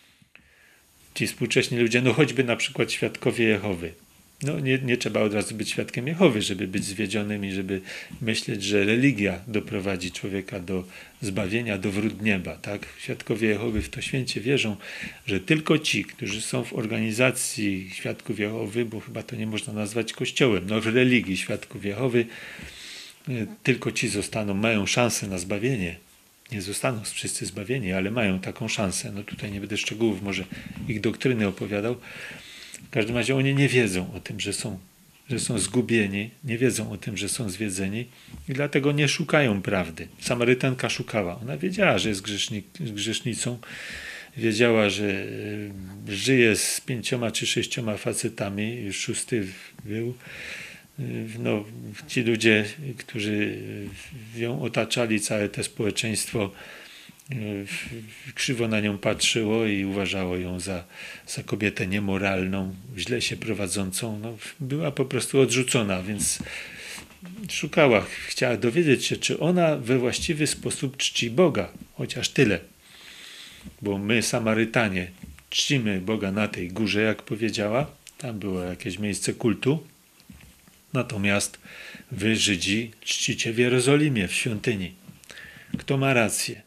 Ci współcześni ludzie, no choćby na przykład świadkowie Jehowy. No nie, nie trzeba od razu być świadkiem Jehowy, żeby być zwiedzionym i żeby myśleć, że religia doprowadzi człowieka do zbawienia, do wrót nieba. Tak? Świadkowie Jehowy w to święcie wierzą, że tylko ci, którzy są w organizacji Świadków Jehowy, bo chyba to nie można nazwać kościołem, no w religii Świadków Jehowy, tylko ci zostaną, mają szansę na zbawienie. Nie zostaną wszyscy zbawieni, ale mają taką szansę. No tutaj nie będę szczegółów może ich doktryny opowiadał. W każdym razie oni nie wiedzą o tym, że są, że są zgubieni, nie wiedzą o tym, że są zwiedzeni i dlatego nie szukają prawdy. Samarytanka szukała. Ona wiedziała, że jest grzesznik, grzesznicą, wiedziała, że żyje z pięcioma czy sześcioma facetami, już szósty był. No, ci ludzie, którzy ją otaczali, całe to społeczeństwo krzywo na nią patrzyło i uważało ją za, za kobietę niemoralną, źle się prowadzącą. No, była po prostu odrzucona, więc szukała, chciała dowiedzieć się, czy ona we właściwy sposób czci Boga, chociaż tyle. Bo my, Samarytanie, czcimy Boga na tej górze, jak powiedziała, tam było jakieś miejsce kultu, natomiast wy, Żydzi, czcicie w Jerozolimie, w świątyni. Kto ma rację?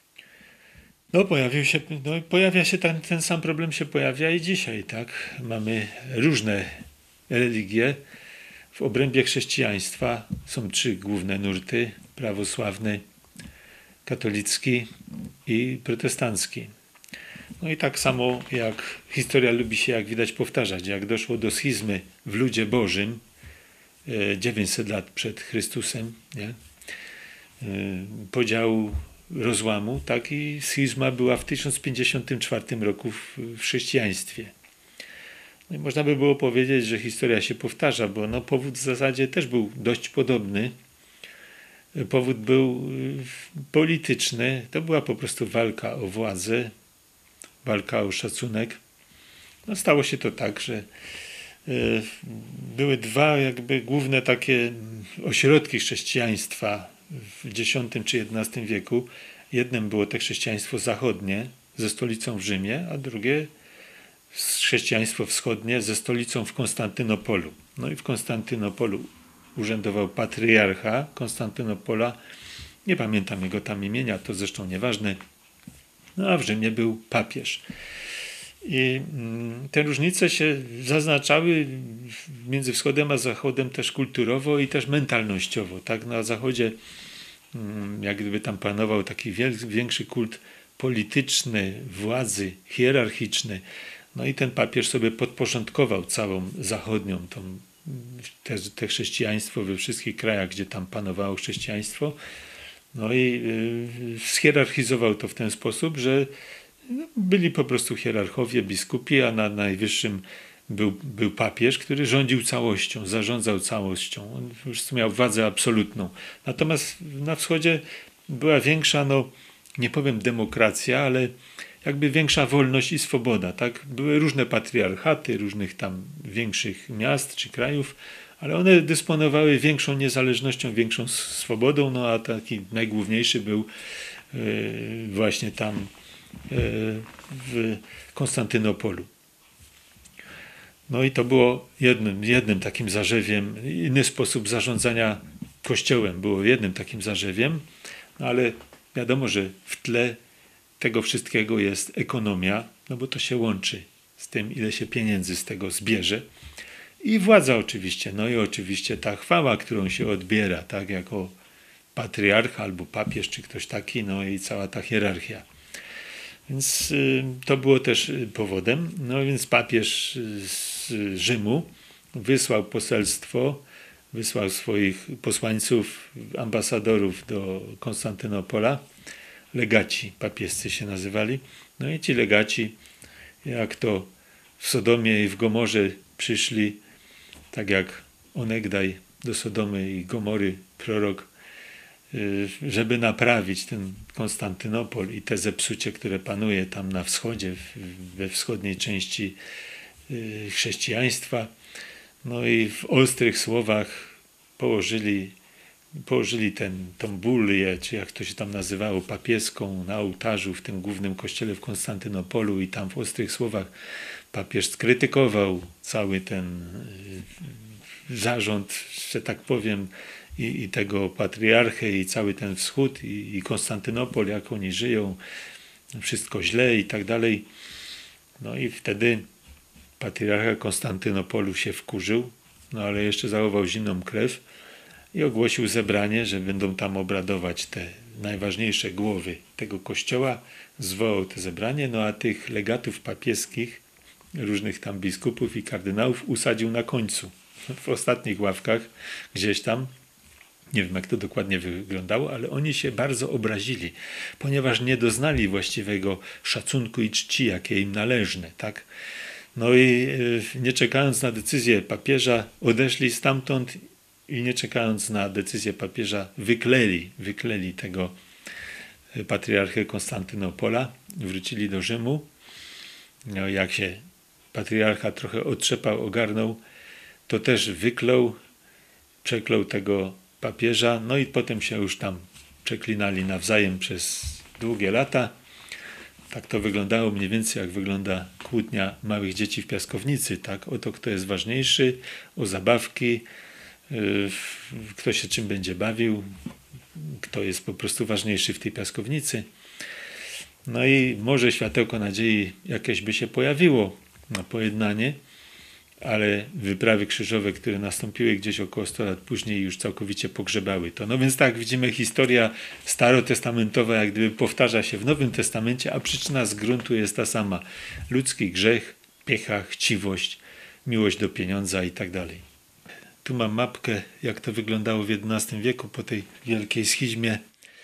No, pojawił się, no pojawia się ten, ten sam problem się pojawia i dzisiaj, tak? Mamy różne religie. W obrębie chrześcijaństwa są trzy główne nurty: prawosławny, katolicki i protestancki. No i tak samo jak historia lubi się, jak widać, powtarzać. Jak doszło do schizmy w ludzie Bożym dziewięćset lat przed Chrystusem, nie? Podziału, rozłamu, tak, i schizma była w tysiąc pięćdziesiątym czwartym roku w, w chrześcijaństwie. No i można by było powiedzieć, że historia się powtarza, bo no, powód w zasadzie też był dość podobny. Powód był polityczny. To była po prostu walka o władzę, walka o szacunek. No, stało się to tak, że y, były dwa jakby główne takie ośrodki chrześcijaństwa w dziesiątym czy jedenastym wieku. Jednym było to chrześcijaństwo zachodnie ze stolicą w Rzymie, a drugie chrześcijaństwo wschodnie ze stolicą w Konstantynopolu. No i w Konstantynopolu urzędował patriarcha Konstantynopola, nie pamiętam jego tam imienia, to zresztą nieważne, no a w Rzymie był papież. I te różnice się zaznaczały między wschodem a zachodem też kulturowo i też mentalnościowo. Tak? Na zachodzie jak gdyby tam panował taki większy kult polityczny, władzy, hierarchiczny. No i ten papież sobie podporządkował całą zachodnią tą te, te chrześcijaństwo we wszystkich krajach, gdzie tam panowało chrześcijaństwo. No i y, schierarchizował to w ten sposób, że no, byli po prostu hierarchowie, biskupi, a na najwyższym był, był papież, który rządził całością, zarządzał całością. On po prostu miał władzę absolutną. Natomiast na wschodzie była większa, no nie powiem demokracja, ale jakby większa wolność i swoboda. Tak? Były różne patriarchaty różnych tam większych miast czy krajów, ale one dysponowały większą niezależnością, większą swobodą, no a taki najgłówniejszy był yy, właśnie tam yy, w Konstantynopolu. No i to było jednym, jednym takim zarzewiem, inny sposób zarządzania kościołem było jednym takim zarzewiem, no ale wiadomo, że w tle tego wszystkiego jest ekonomia, no bo to się łączy z tym, ile się pieniędzy z tego zbierze. I władza oczywiście, no i oczywiście ta chwała, którą się odbiera, tak, jako patriarcha albo papież, czy ktoś taki, no i cała ta hierarchia. Więc y, to było też powodem. No więc papież z Rzymu wysłał poselstwo, wysłał swoich posłańców, ambasadorów do Konstantynopola. Legaci papiescy się nazywali. No i ci legaci, jak to w Sodomie i w Gomorze przyszli, tak jak onegdaj do Sodomy i Gomory prorok, żeby naprawić ten Konstantynopol i te zepsucie, które panuje tam na wschodzie, we wschodniej części chrześcijaństwa. No i w ostrych słowach położyli, położyli ten, tą bulię, czy jak to się tam nazywało, papieską na ołtarzu w tym głównym kościele w Konstantynopolu i tam w ostrych słowach papież skrytykował cały ten zarząd, że tak powiem, i, i tego patriarchę i cały ten wschód i, i Konstantynopol, jak oni żyją, wszystko źle i tak dalej. No i wtedy patriarcha Konstantynopolu się wkurzył, no ale jeszcze zachował zimną krew i ogłosił zebranie, że będą tam obradować te najważniejsze głowy tego kościoła. Zwołał to zebranie, no a tych legatów papieskich, różnych tam biskupów i kardynałów usadził na końcu, w ostatnich ławkach, gdzieś tam. Nie wiem, jak to dokładnie wyglądało, ale oni się bardzo obrazili, ponieważ nie doznali właściwego szacunku i czci, jakie im należne, tak? No i nie czekając na decyzję papieża, odeszli stamtąd i nie czekając na decyzję papieża, wykleli, wykleli tego patriarchę Konstantynopola, wrócili do Rzymu. No, jak się patriarcha trochę otrzepał, ogarnął, to też wyklął, przeklął tego papieża, no i potem się już tam przeklinali nawzajem przez długie lata. Tak to wyglądało mniej więcej, jak wygląda kłótnia małych dzieci w piaskownicy, tak? O to, kto jest ważniejszy, o zabawki, yy, kto się czym będzie bawił, kto jest po prostu ważniejszy w tej piaskownicy. No i może światełko nadziei jakieś by się pojawiło na pojednanie, ale wyprawy krzyżowe, które nastąpiły gdzieś około stu lat później, już całkowicie pogrzebały to. No więc tak, widzimy, historia starotestamentowa jak gdyby powtarza się w Nowym Testamencie, a przyczyna z gruntu jest ta sama. Ludzki grzech, piecha, chciwość, miłość do pieniądza i tak dalej. Tu mam mapkę, jak to wyglądało w jedenastym wieku po tej wielkiej schizmie.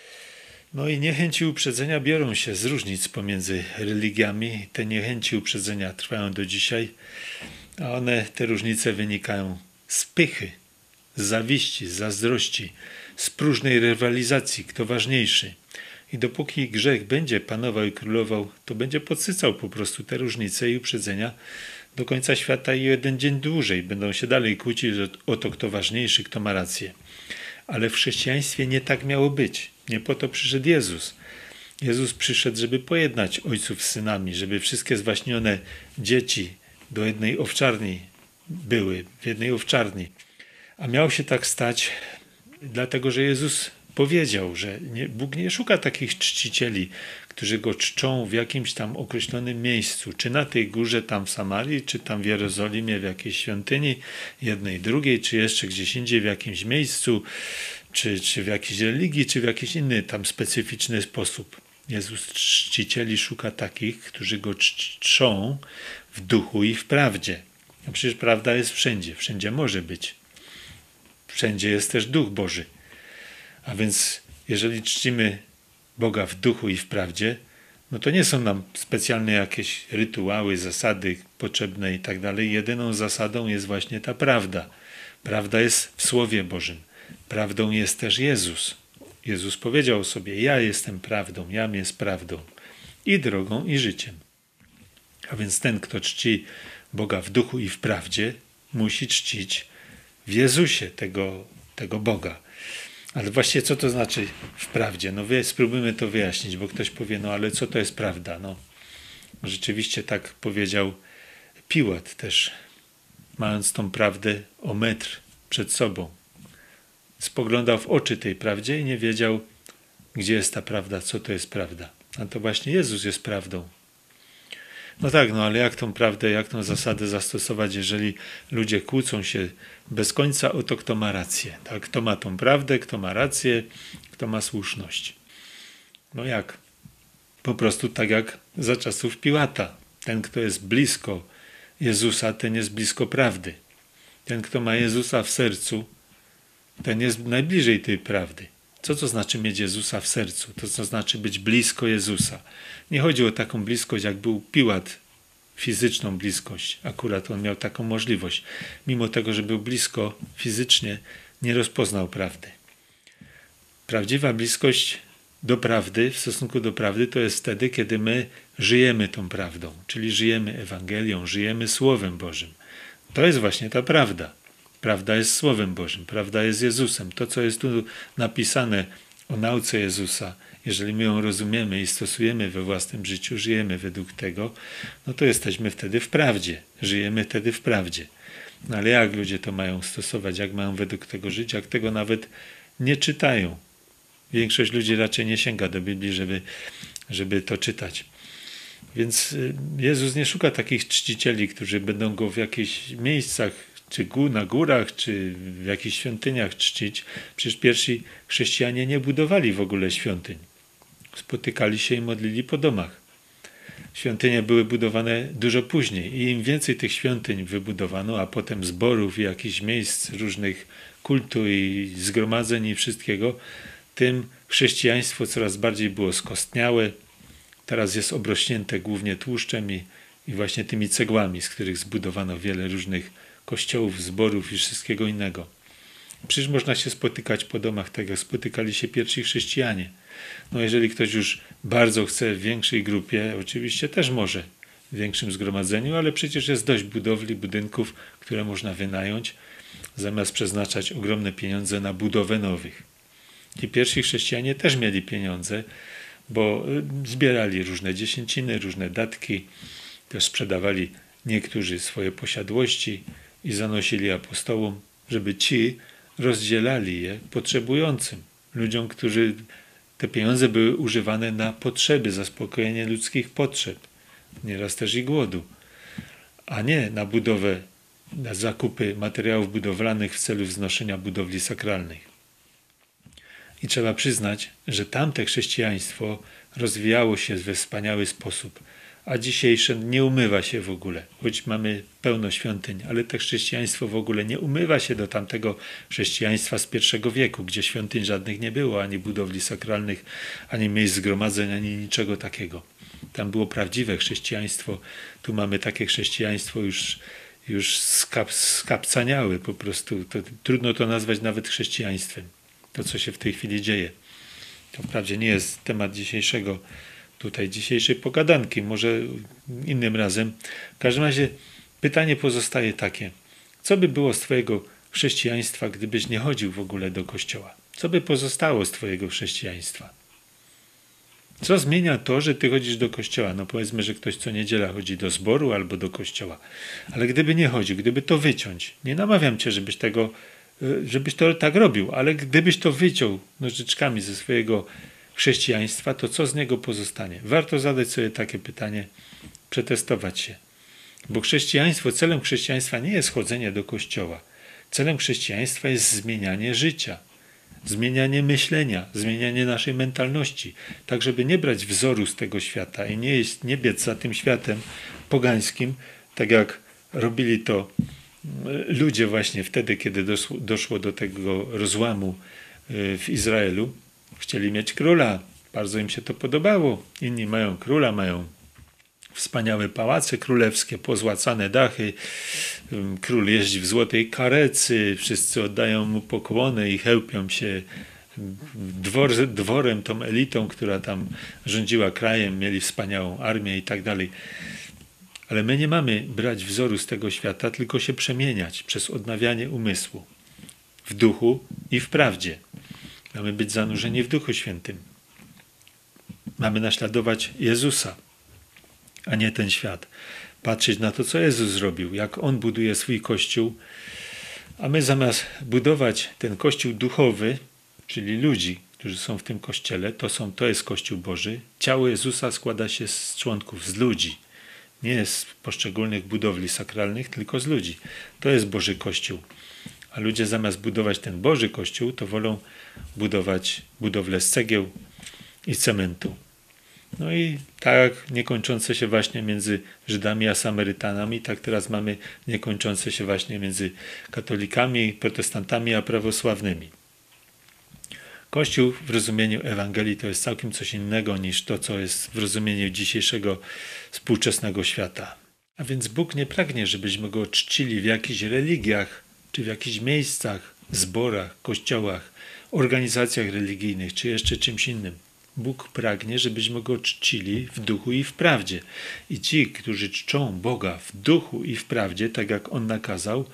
No i niechęci i uprzedzenia biorą się z różnic pomiędzy religiami. Te niechęci i uprzedzenia trwają do dzisiaj. A one, te różnice wynikają z pychy, z zawiści, z zazdrości, z próżnej rywalizacji, kto ważniejszy. I dopóki grzech będzie panował i królował, to będzie podsycał po prostu te różnice i uprzedzenia do końca świata i jeden dzień dłużej. Będą się dalej kłócić o to, kto ważniejszy, kto ma rację. Ale w chrześcijaństwie nie tak miało być. Nie po to przyszedł Jezus. Jezus przyszedł, żeby pojednać ojców z synami, żeby wszystkie zwaśnione dzieci do jednej owczarni były, w jednej owczarni. A miało się tak stać, dlatego że Jezus powiedział, że nie, Bóg nie szuka takich czcicieli, którzy Go czczą w jakimś tam określonym miejscu, czy na tej górze tam w Samarii, czy tam w Jerozolimie w jakiejś świątyni, jednej, drugiej, czy jeszcze gdzieś indziej w jakimś miejscu, czy, czy w jakiejś religii, czy w jakiś inny tam specyficzny sposób. Jezus czcicieli szuka takich, którzy Go czczą w duchu i w prawdzie. No przecież prawda jest wszędzie, wszędzie może być. Wszędzie jest też Duch Boży. A więc jeżeli czcimy Boga w duchu i w prawdzie, no to nie są nam specjalne jakieś rytuały, zasady potrzebne i tak dalej. Jedyną zasadą jest właśnie ta prawda. Prawda jest w Słowie Bożym. Prawdą jest też Jezus. Jezus powiedział sobie, ja jestem prawdą, jam jest prawdą i drogą i życiem. A więc ten, kto czci Boga w duchu i w prawdzie, musi czcić w Jezusie tego, tego Boga. Ale właściwie co to znaczy w prawdzie? No spróbujmy to wyjaśnić, bo ktoś powie, no ale co to jest prawda? No rzeczywiście tak powiedział Piłat też, mając tą prawdę o metr przed sobą. Spoglądał w oczy tej prawdzie i nie wiedział, gdzie jest ta prawda, co to jest prawda. A to właśnie Jezus jest prawdą. No tak, no ale jak tą prawdę, jak tą zasadę zastosować, jeżeli ludzie kłócą się bez końca o to, kto ma rację. Tak? Kto ma tą prawdę, kto ma rację, kto ma słuszność. No jak? Po prostu tak jak za czasów Piłata. Ten, kto jest blisko Jezusa, ten jest blisko prawdy. Ten, kto ma Jezusa w sercu, ten jest najbliżej tej prawdy. Co to znaczy mieć Jezusa w sercu? To co znaczy być blisko Jezusa. Nie chodzi o taką bliskość, jak był Piłat, fizyczną bliskość. Akurat on miał taką możliwość. Mimo tego, że był blisko fizycznie, nie rozpoznał prawdy. Prawdziwa bliskość do prawdy, w stosunku do prawdy, to jest wtedy, kiedy my żyjemy tą prawdą, czyli żyjemy Ewangelią, żyjemy Słowem Bożym. To jest właśnie ta prawda. Prawda jest Słowem Bożym, prawda jest Jezusem. To, co jest tu napisane o nauce Jezusa, jeżeli my ją rozumiemy i stosujemy we własnym życiu, żyjemy według tego, no to jesteśmy wtedy w prawdzie. Żyjemy wtedy w prawdzie. No ale jak ludzie to mają stosować, jak mają według tego żyć, jak tego nawet nie czytają? Większość ludzi raczej nie sięga do Biblii, żeby, żeby to czytać. Więc Jezus nie szuka takich czcicieli, którzy będą Go w jakichś miejscach, czy na górach, czy w jakichś świątyniach czcić. Przecież pierwsi chrześcijanie nie budowali w ogóle świątyń. Spotykali się i modlili po domach. Świątynie były budowane dużo później i im więcej tych świątyń wybudowano, a potem zborów i jakichś miejsc różnych kultu i zgromadzeń i wszystkiego, tym chrześcijaństwo coraz bardziej było skostniałe. Teraz jest obrośnięte głównie tłuszczem i, i właśnie tymi cegłami, z których zbudowano wiele różnych kościołów, zborów i wszystkiego innego. Przecież można się spotykać po domach, tak jak spotykali się pierwsi chrześcijanie. No jeżeli ktoś już bardzo chce w większej grupie, oczywiście też może w większym zgromadzeniu, ale przecież jest dość budowli, budynków, które można wynająć, zamiast przeznaczać ogromne pieniądze na budowę nowych. Ci pierwsi chrześcijanie też mieli pieniądze, bo zbierali różne dziesięciny, różne datki, też sprzedawali niektórzy swoje posiadłości i zanosili apostołom, żeby ci rozdzielali je potrzebującym, ludziom, którzy te pieniądze były używane na potrzeby, zaspokojenie ludzkich potrzeb, nieraz też i głodu, a nie na budowę, na zakupy materiałów budowlanych w celu wznoszenia budowli sakralnych. I trzeba przyznać, że tamte chrześcijaństwo rozwijało się we wspaniały sposób, a dzisiejsze nie umywa się w ogóle, choć mamy pełno świątyń, ale to chrześcijaństwo w ogóle nie umywa się do tamtego chrześcijaństwa z pierwszego wieku, gdzie świątyń żadnych nie było, ani budowli sakralnych, ani miejsc zgromadzeń, ani niczego takiego. Tam było prawdziwe chrześcijaństwo, tu mamy takie chrześcijaństwo już, już skap, skapcaniałe po prostu. To, trudno to nazwać nawet chrześcijaństwem, to co się w tej chwili dzieje. To wprawdzie nie jest temat dzisiejszego tutaj dzisiejszej pogadanki, może innym razem. W każdym razie pytanie pozostaje takie. Co by było z twojego chrześcijaństwa, gdybyś nie chodził w ogóle do kościoła? Co by pozostało z twojego chrześcijaństwa? Co zmienia to, że ty chodzisz do kościoła? No powiedzmy, że ktoś co niedziela chodzi do zboru albo do kościoła. Ale gdyby nie chodził, gdyby to wyciąć, nie namawiam cię, żebyś tego, żebyś to tak robił, ale gdybyś to wyciął nożyczkami ze swojego chrześcijaństwa, to co z niego pozostanie? Warto zadać sobie takie pytanie, przetestować się. Bo chrześcijaństwo, celem chrześcijaństwa nie jest chodzenie do kościoła. Celem chrześcijaństwa jest zmienianie życia, zmienianie myślenia, zmienianie naszej mentalności, tak żeby nie brać wzoru z tego świata i nie, jest, nie biec za tym światem pogańskim, tak jak robili to ludzie właśnie wtedy, kiedy doszło, doszło do tego rozłamu w Izraelu. Chcieli mieć króla, bardzo im się to podobało. Inni mają króla, mają wspaniałe pałace królewskie, pozłacane dachy. Król jeździ w złotej karecy, wszyscy oddają mu pokłony i chełpią się dwor, dworem, tą elitą, która tam rządziła krajem, mieli wspaniałą armię i tak dalej. Ale my nie mamy brać wzoru z tego świata, tylko się przemieniać przez odnawianie umysłu w duchu i w prawdzie. Mamy być zanurzeni w Duchu Świętym. Mamy naśladować Jezusa, a nie ten świat. Patrzeć na to, co Jezus zrobił, jak On buduje swój Kościół, a my zamiast budować ten Kościół duchowy, czyli ludzi, którzy są w tym Kościele, to, są, to jest Kościół Boży. Ciało Jezusa składa się z członków, z ludzi. Nie z poszczególnych budowli sakralnych, tylko z ludzi. To jest Boży Kościół. A ludzie zamiast budować ten Boży Kościół, to wolą budować budowlę z cegieł i cementu. No i tak niekończące się właśnie między Żydami a Samarytanami, tak teraz mamy niekończące się właśnie między katolikami, protestantami a prawosławnymi. Kościół w rozumieniu Ewangelii to jest całkiem coś innego niż to, co jest w rozumieniu dzisiejszego współczesnego świata. A więc Bóg nie pragnie, żebyśmy Go czcili w jakichś religiach, czy w jakichś miejscach, zborach, kościołach, organizacjach religijnych, czy jeszcze czymś innym. Bóg pragnie, żebyśmy Go czcili w duchu i w prawdzie. I ci, którzy czczą Boga w duchu i w prawdzie, tak jak On nakazał,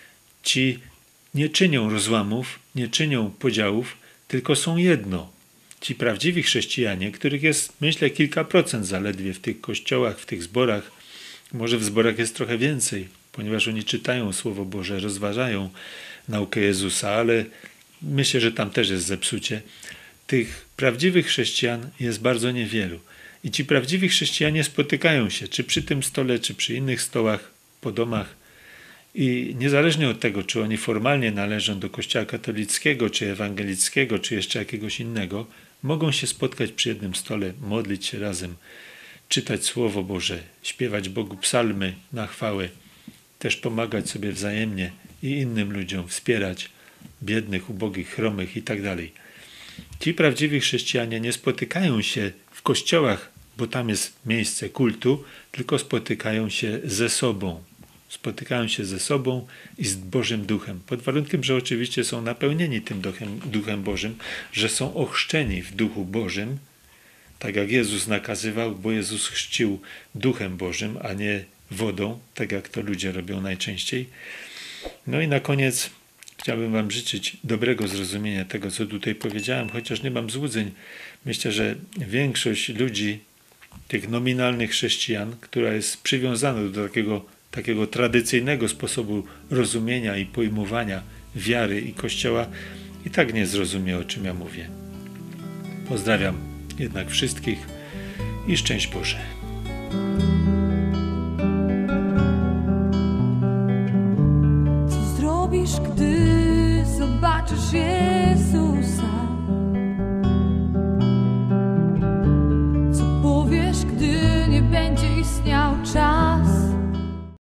ci nie czynią rozłamów, nie czynią podziałów, tylko są jedno. Ci prawdziwi chrześcijanie, których jest, myślę, kilka procent zaledwie w tych kościołach, w tych zborach, może w zborach jest trochę więcej, ponieważ oni czytają Słowo Boże, rozważają naukę Jezusa, ale myślę, że tam też jest zepsucie. Tych prawdziwych chrześcijan jest bardzo niewielu. I ci prawdziwi chrześcijanie spotykają się, czy przy tym stole, czy przy innych stołach, po domach. I niezależnie od tego, czy oni formalnie należą do Kościoła katolickiego, czy ewangelickiego, czy jeszcze jakiegoś innego, mogą się spotkać przy jednym stole, modlić się razem, czytać Słowo Boże, śpiewać Bogu psalmy na chwałę, też pomagać sobie wzajemnie i innym ludziom, wspierać biednych, ubogich, chromych i tak dalej. Ci prawdziwi chrześcijanie nie spotykają się w kościołach, bo tam jest miejsce kultu, tylko spotykają się ze sobą. Spotykają się ze sobą i z Bożym Duchem. Pod warunkiem, że oczywiście są napełnieni tym Duchem, Duchem Bożym, że są ochrzczeni w Duchu Bożym, tak jak Jezus nakazywał, bo Jezus chrzcił Duchem Bożym, a nie wodą, tak jak to ludzie robią najczęściej. No i na koniec chciałbym wam życzyć dobrego zrozumienia tego, co tutaj powiedziałem, chociaż nie mam złudzeń. Myślę, że większość ludzi, tych nominalnych chrześcijan, która jest przywiązana do takiego, takiego tradycyjnego sposobu rozumienia i pojmowania wiary i Kościoła, i tak nie zrozumie, o czym ja mówię. Pozdrawiam jednak wszystkich i szczęść Boże. Co zrobisz, gdy zobaczysz je?